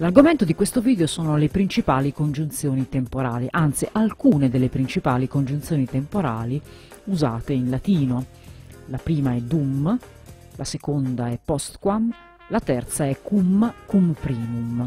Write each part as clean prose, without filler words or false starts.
L'argomento di questo video sono le principali congiunzioni temporali, anzi alcune delle principali congiunzioni temporali usate in latino. La prima è dum, la seconda è postquam, la terza è cum, cum primum.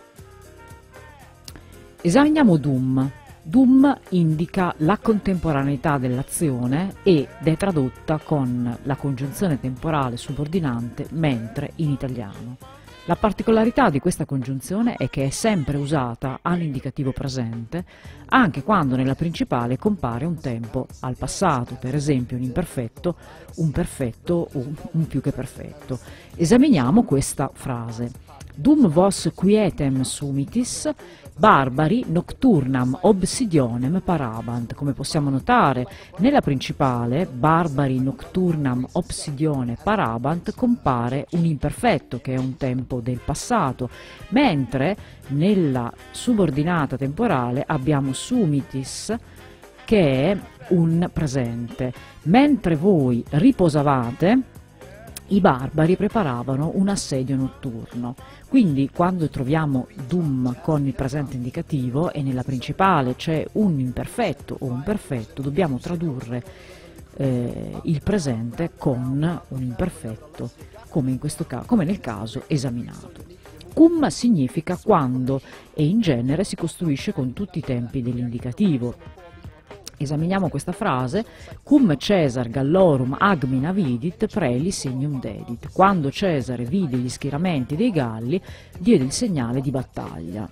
Esaminiamo dum. Dum indica la contemporaneità dell'azione ed è tradotta con la congiunzione temporale subordinante mentre in italiano. La particolarità di questa congiunzione è che è sempre usata all'indicativo presente, anche quando nella principale compare un tempo al passato, per esempio un imperfetto, un perfetto o un più che perfetto. Esaminiamo questa frase. Dum vos quietem sumitis, barbari nocturnam obsidionem parabant. Come possiamo notare, nella principale, barbari nocturnam obsidione parabant, compare un imperfetto, che è un tempo del passato, mentre nella subordinata temporale abbiamo sumitis, che è un presente. Mentre voi riposavate, i barbari preparavano un assedio notturno. Quindi quando troviamo dum con il presente indicativo e nella principale c'è un imperfetto o un perfetto, dobbiamo tradurre il presente con un imperfetto, come nel caso esaminato. Cum significa quando e in genere si costruisce con tutti i tempi dell'indicativo. Esaminiamo questa frase: cum Caesar Gallorum agmina vidit, preli signum dedit. Quando Cesare vide gli schieramenti dei Galli, diede il segnale di battaglia.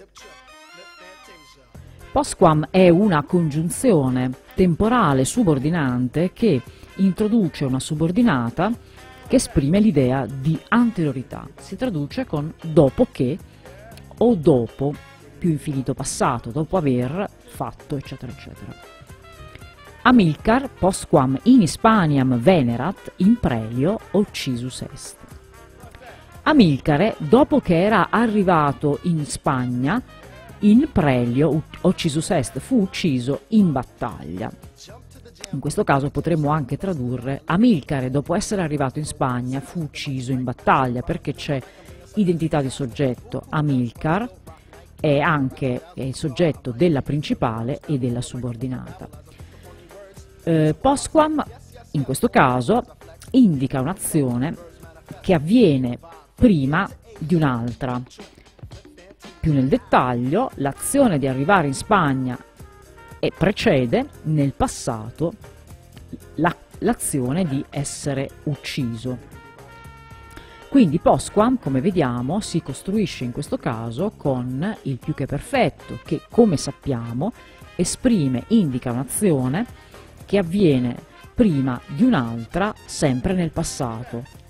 Postquam è una congiunzione temporale subordinante che introduce una subordinata che esprime l'idea di anteriorità. Si traduce con dopo che o dopo più infinito passato, dopo aver fatto, eccetera, eccetera. Amilcar postquam in Hispaniam venerat in prelio uccisus est. Amilcare, dopo che era arrivato in Spagna, in prelio uccisus est, fu ucciso in battaglia. In questo caso potremmo anche tradurre Amilcare, dopo essere arrivato in Spagna, fu ucciso in battaglia, perché c'è identità di soggetto Amilcar, è anche il soggetto della principale e della subordinata. Postquam, in questo caso, indica un'azione che avviene prima di un'altra. Più nel dettaglio, l'azione di arrivare in Spagna precede nel passato l'azione di essere ucciso. Quindi postquam, come vediamo, si costruisce in questo caso con il più che perfetto, che, come sappiamo, indica un'azione che avviene prima di un'altra, sempre nel passato.